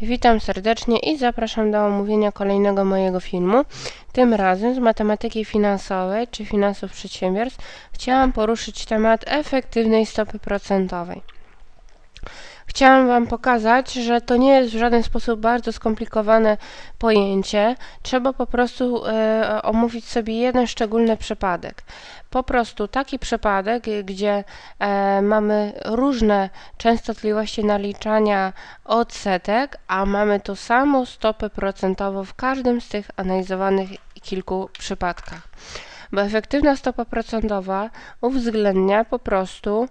Witam serdecznie i zapraszam do omówienia kolejnego mojego filmu. Tym razem z matematyki finansowej czy finansów przedsiębiorstw chciałam poruszyć temat efektywnej stopy procentowej. Chciałam Wam pokazać, że to nie jest w żaden sposób bardzo skomplikowane pojęcie. Trzeba po prostu omówić sobie jeden szczególny przypadek. Po prostu taki przypadek, gdzie mamy różne częstotliwości naliczania odsetek, a mamy tą samą stopę procentową w każdym z tych analizowanych kilku przypadkach. Bo efektywna stopa procentowa uwzględnia po prostu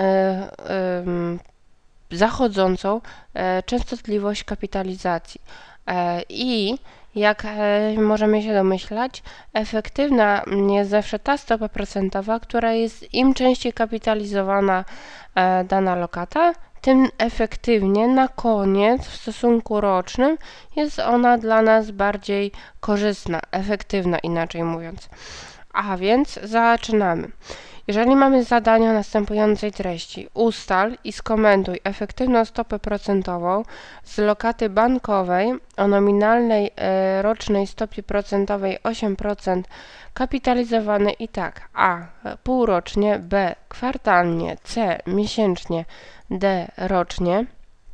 zachodzącą częstotliwość kapitalizacji i jak możemy się domyślać, efektywna jest zawsze ta stopa procentowa, która jest im częściej kapitalizowana dana lokata, tym efektywnie na koniec w stosunku rocznym jest ona dla nas bardziej korzystna, efektywna inaczej mówiąc. A więc zaczynamy. Jeżeli mamy zadanie o następującej treści, ustal i skomentuj efektywną stopę procentową z lokaty bankowej o nominalnej rocznej stopie procentowej 8% kapitalizowane i tak: a. półrocznie, b. kwartalnie, c. miesięcznie, d. rocznie,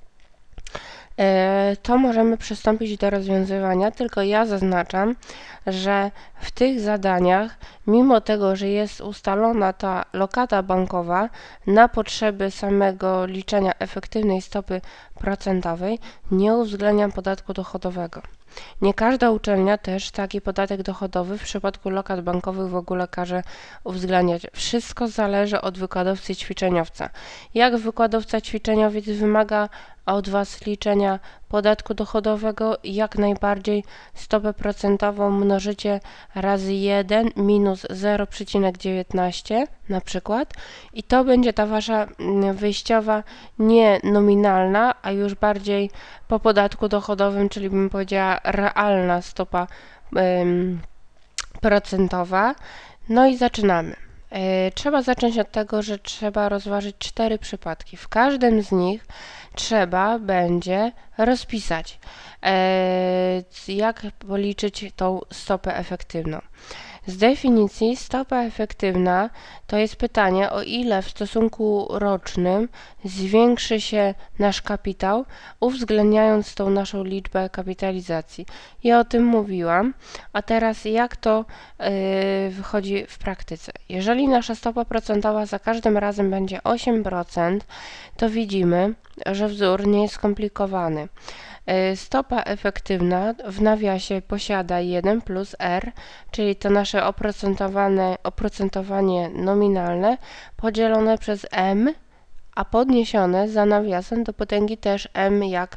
to możemy przystąpić do rozwiązywania, tylko ja zaznaczam, że w tych zadaniach, mimo tego, że jest ustalona ta lokata bankowa na potrzeby samego liczenia efektywnej stopy procentowej, nie uwzględniam podatku dochodowego. Nie każda uczelnia też taki podatek dochodowy w przypadku lokat bankowych w ogóle każe uwzględniać. Wszystko zależy od wykładowcy ćwiczeniowca. Jak wykładowca ćwiczeniowiec wymaga od Was liczenia podatku dochodowego, jak najbardziej stopę procentową mnożycie razy 1 minus 0,19 na przykład i to będzie ta Wasza wyjściowa nie nominalna, a już bardziej po podatku dochodowym, czyli bym powiedziała realna stopa procentowa. No i zaczynamy. Trzeba zacząć od tego, że trzeba rozważyć 4 przypadki. W każdym z nich trzeba będzie rozpisać, jak policzyć tą stopę efektywną. Z definicji stopa efektywna to jest pytanie, o ile w stosunku rocznym zwiększy się nasz kapitał, uwzględniając tą naszą liczbę kapitalizacji. Ja o tym mówiłam, a teraz jak to wychodzi w praktyce. Jeżeli nasza stopa procentowa za każdym razem będzie 8%, to widzimy, że wzór nie jest skomplikowany. Stopa efektywna w nawiasie posiada 1 plus r, czyli to nasze oprocentowanie nominalne podzielone przez m, a podniesione za nawiasem do potęgi też m jak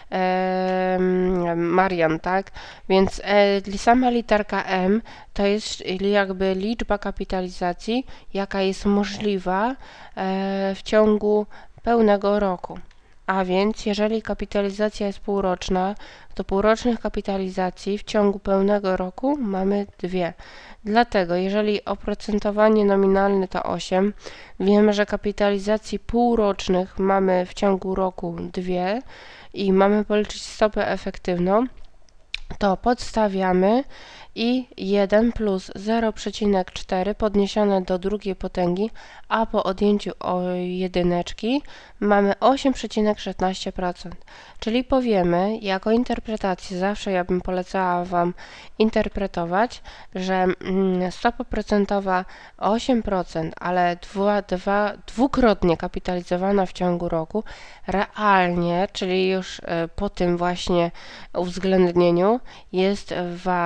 Marian, tak? Więc sama literka m to jest jakby liczba kapitalizacji, jaka jest możliwa w ciągu pełnego roku. A więc, jeżeli kapitalizacja jest półroczna, to półrocznych kapitalizacji w ciągu pełnego roku mamy 2. Dlatego, jeżeli oprocentowanie nominalne to 8, wiemy, że kapitalizacji półrocznych mamy w ciągu roku 2 i mamy policzyć stopę efektywną, to podstawiamy i 1 plus 0,4 podniesione do drugiej potęgi, a po odjęciu jedyneczki mamy 8,16%. Czyli powiemy, jako interpretację, zawsze ja bym polecała Wam interpretować, że stopa procentowa 8%, ale dwukrotnie kapitalizowana w ciągu roku, realnie, czyli już po tym właśnie uwzględnieniu jest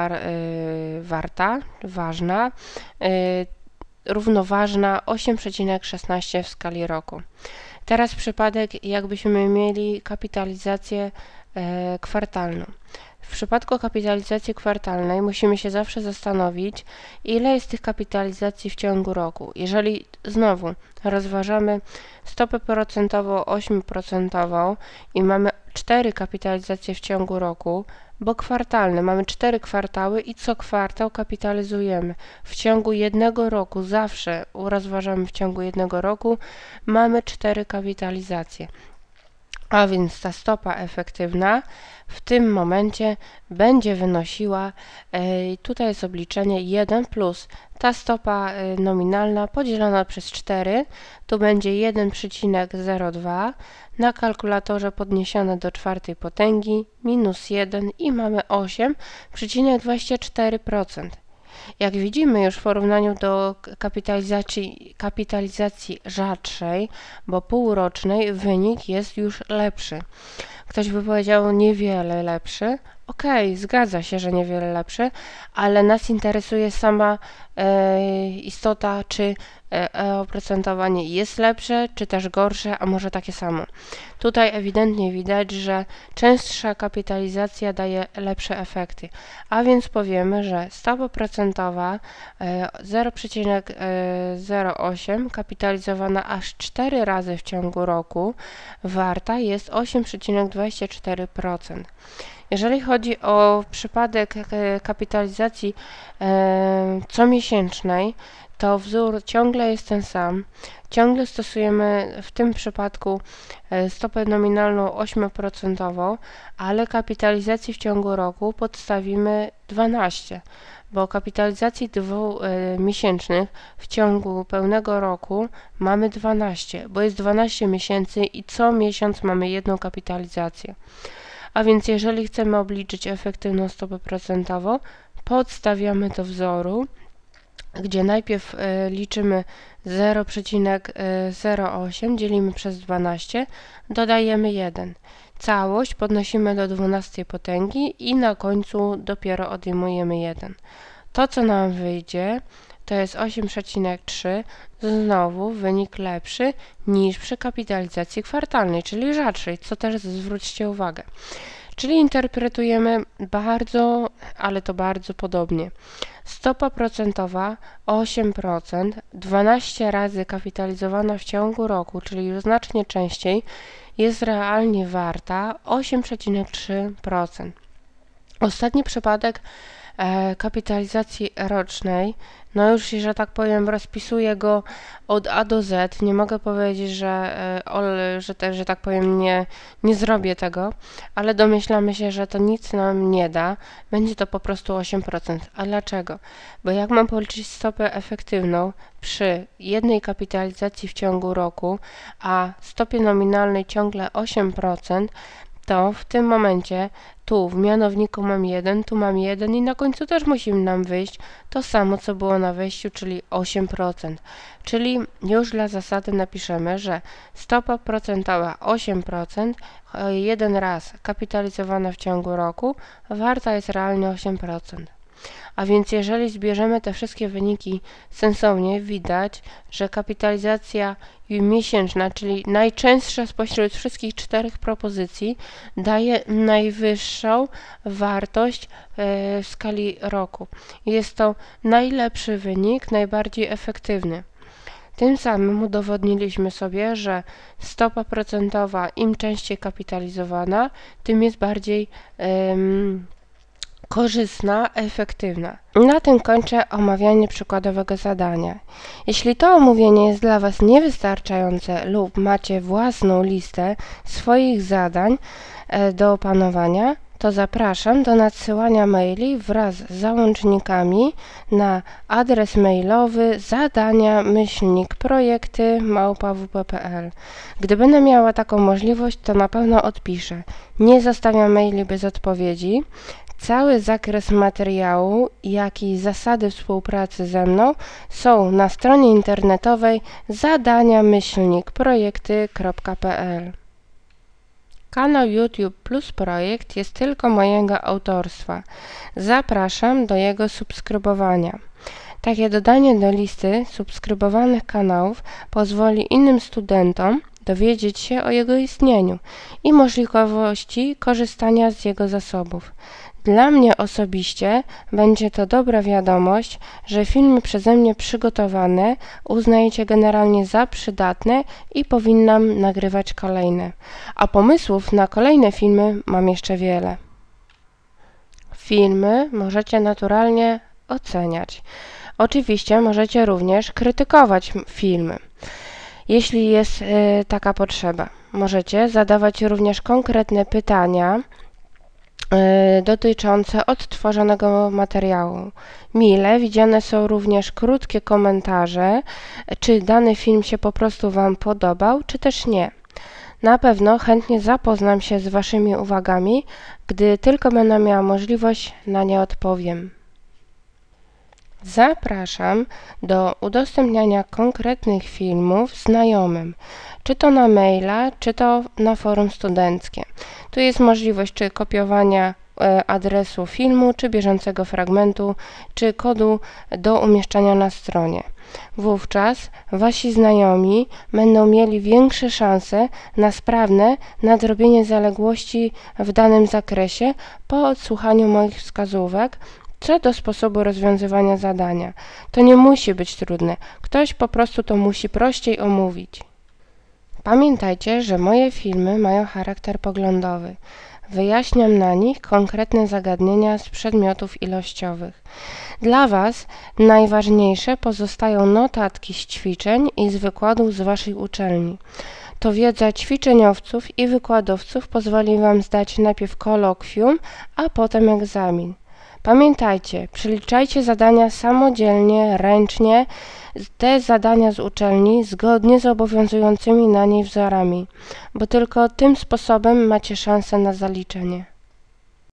ważna, równoważna 8,16 w skali roku. Teraz przypadek, jakbyśmy mieli kapitalizację kwartalną. W przypadku kapitalizacji kwartalnej musimy się zawsze zastanowić, ile jest tych kapitalizacji w ciągu roku. Jeżeli znowu rozważamy stopę procentową 8% i mamy 4 kapitalizacje w ciągu roku, bo kwartalne, mamy 4 kwartały i co kwartał kapitalizujemy. W ciągu jednego roku, zawsze rozważamy w ciągu jednego roku, mamy 4 kapitalizacje. A więc ta stopa efektywna w tym momencie będzie wynosiła, tutaj jest obliczenie 1 plus ta stopa nominalna podzielona przez 4, tu będzie 1,02, na kalkulatorze podniesione do czwartej potęgi, minus 1 i mamy 8,24%. Jak widzimy już w porównaniu do kapitalizacji rzadszej, bo półrocznej, wynik jest już lepszy. Ktoś by powiedział niewiele lepszy. Okej, zgadza się, że niewiele lepszy, ale nas interesuje sama istota, czy oprocentowanie jest lepsze, czy też gorsze, a może takie samo. Tutaj ewidentnie widać, że częstsza kapitalizacja daje lepsze efekty, a więc powiemy, że stopa procentowa 0,08 kapitalizowana aż 4 razy w ciągu roku warta jest 8,24%. Jeżeli chodzi o przypadek kapitalizacji comiesięcznej, to wzór ciągle jest ten sam. Ciągle stosujemy w tym przypadku stopę nominalną 8%, ale kapitalizacji w ciągu roku podstawimy 12, bo kapitalizacji dwumiesięcznych w ciągu pełnego roku mamy 12, bo jest 12 miesięcy i co miesiąc mamy jedną kapitalizację. A więc jeżeli chcemy obliczyć efektywną stopę procentową, podstawiamy do wzoru, gdzie najpierw liczymy 0,08, dzielimy przez 12, dodajemy 1. Całość podnosimy do 12 potęgi i na końcu dopiero odejmujemy 1. To, co nam wyjdzie, to jest 8,3, znowu wynik lepszy niż przy kapitalizacji kwartalnej, czyli rzadszej, co też zwróćcie uwagę. Czyli interpretujemy bardzo, ale to bardzo podobnie. Stopa procentowa 8%, 12 razy kapitalizowana w ciągu roku, czyli już znacznie częściej, jest realnie warta 8,3%. Ostatni przypadek kapitalizacji rocznej, no już, że tak powiem, rozpisuję go od A do Z. Nie mogę powiedzieć, że tak powiem, nie zrobię tego, ale domyślamy się, że to nic nam nie da. Będzie to po prostu 8%. A dlaczego? Bo jak mam policzyć stopę efektywną przy jednej kapitalizacji w ciągu roku, a stopie nominalnej ciągle 8%, to w tym momencie tu w mianowniku mam 1, tu mam 1 i na końcu też musi nam wyjść to samo, co było na wejściu, czyli 8%. Czyli już dla zasady napiszemy, że stopa procentowa 8%, jeden raz kapitalizowana w ciągu roku, warta jest realnie 8%. A więc jeżeli zbierzemy te wszystkie wyniki sensownie, widać, że kapitalizacja miesięczna, czyli najczęstsza spośród wszystkich 4 propozycji, daje najwyższą wartość w skali roku. Jest to najlepszy wynik, najbardziej efektywny. Tym samym udowodniliśmy sobie, że stopa procentowa im częściej kapitalizowana, tym jest bardziej korzystna, efektywna. Na tym kończę omawianie przykładowego zadania. Jeśli to omówienie jest dla Was niewystarczające lub macie własną listę swoich zadań do opanowania, to zapraszam do nadsyłania maili wraz z załącznikami na adres mailowy zadania@projekty@wp.pl. Gdy będę miała taką możliwość, to na pewno odpiszę. Nie zostawiam maili bez odpowiedzi. Cały zakres materiału, jak i zasady współpracy ze mną są na stronie internetowej zadania-projekty.pl. Kanał YouTube Plus Projekt jest tylko mojego autorstwa. Zapraszam do jego subskrybowania. Takie dodanie do listy subskrybowanych kanałów pozwoli innym studentom dowiedzieć się o jego istnieniu i możliwości korzystania z jego zasobów. Dla mnie osobiście będzie to dobra wiadomość, że filmy przeze mnie przygotowane uznajecie generalnie za przydatne i powinnam nagrywać kolejne. A pomysłów na kolejne filmy mam jeszcze wiele. Filmy możecie naturalnie oceniać. Oczywiście możecie również krytykować filmy, jeśli jest taka potrzeba. możecie zadawać również konkretne pytania dotyczące odtworzonego materiału. Mile widziane są również krótkie komentarze, czy dany film się po prostu Wam podobał, czy też nie. Na pewno chętnie zapoznam się z Waszymi uwagami, gdy tylko będę miała możliwość, na nie odpowiem. Zapraszam do udostępniania konkretnych filmów znajomym, czy to na maila, czy to na forum studenckie. Tu jest możliwość czy kopiowania adresu filmu, czy bieżącego fragmentu, czy kodu do umieszczania na stronie. Wówczas Wasi znajomi będą mieli większe szanse na sprawne nadrobienie zaległości w danym zakresie po odsłuchaniu moich wskazówek co do sposobu rozwiązywania zadania. To nie musi być trudne, ktoś po prostu to musi prościej omówić. Pamiętajcie, że moje filmy mają charakter poglądowy. Wyjaśniam na nich konkretne zagadnienia z przedmiotów ilościowych. Dla Was najważniejsze pozostają notatki z ćwiczeń i z wykładów z Waszej uczelni. To wiedza ćwiczeniowców i wykładowców pozwoli Wam zdać najpierw kolokwium, a potem egzamin. Pamiętajcie, przeliczajcie zadania samodzielnie, ręcznie, te zadania z uczelni zgodnie z obowiązującymi na niej wzorami, bo tylko tym sposobem macie szansę na zaliczenie.